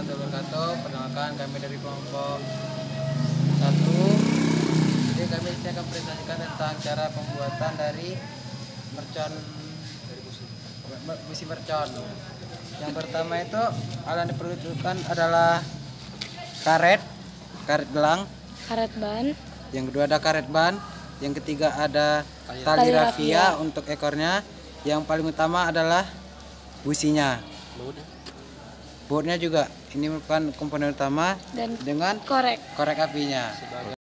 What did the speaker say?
warahmatullahi wabarakatuh. Perkenalkan kami dari kelompok 1. Jadi kami di sini akan presentasikan tentang cara pembuatan dari mercon, busi mercon. Yang pertama itu alat yang diperlukan adalah karet gelang. Karet ban. Yang kedua ada karet ban. Yang ketiga ada tali rafia untuk ekornya. Yang paling utama adalah businya. Bautnya juga ini merupakan komponen utama Dan dengan korek apinya.